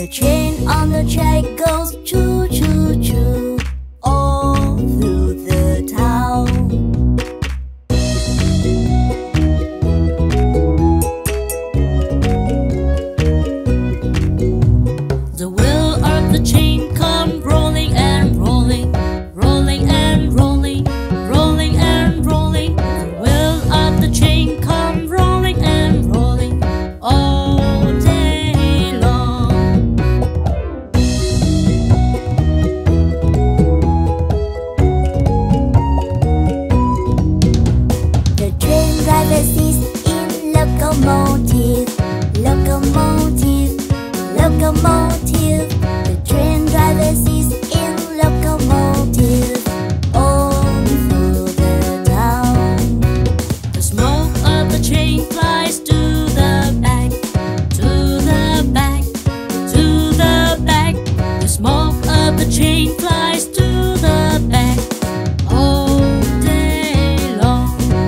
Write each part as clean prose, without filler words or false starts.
The train on the track goes choo choo choo all through the town. The wheel of the train come rolling and rolling, rolling and rolling, rolling and rolling. The wheel of the train come rolling and rolling all day long. The train driver sits in locomotive, locomotive, locomotive. The train driver sits in locomotive all through the town. The smoke of the train flies to the back, to the back, to the back. The smoke of the train flies to the back all day long.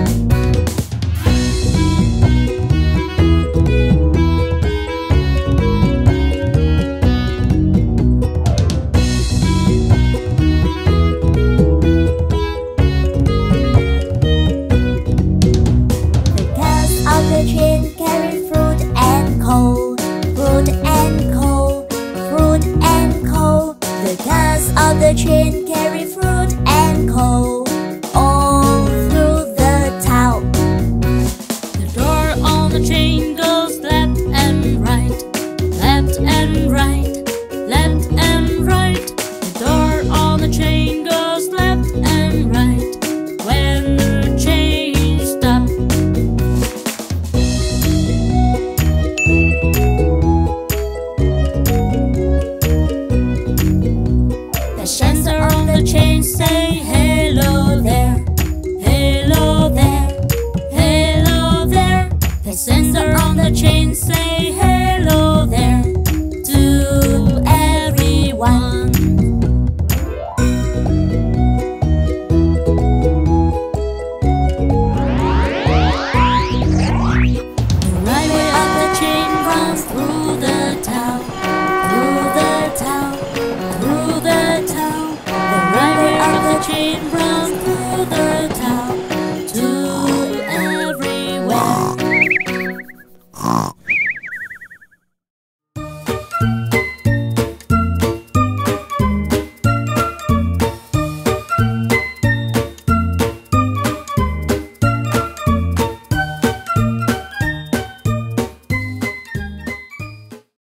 The train carry fruit and coal, fruit and coal, fruit and coal. The cars of the train carry fruit and coal all through the town. The door on the train goes left and right, left and right, left and right. The door on the train goes left and right when the train stops. The sensor on the train say hello there, hello there, hello there. The sensor on the train say hello there.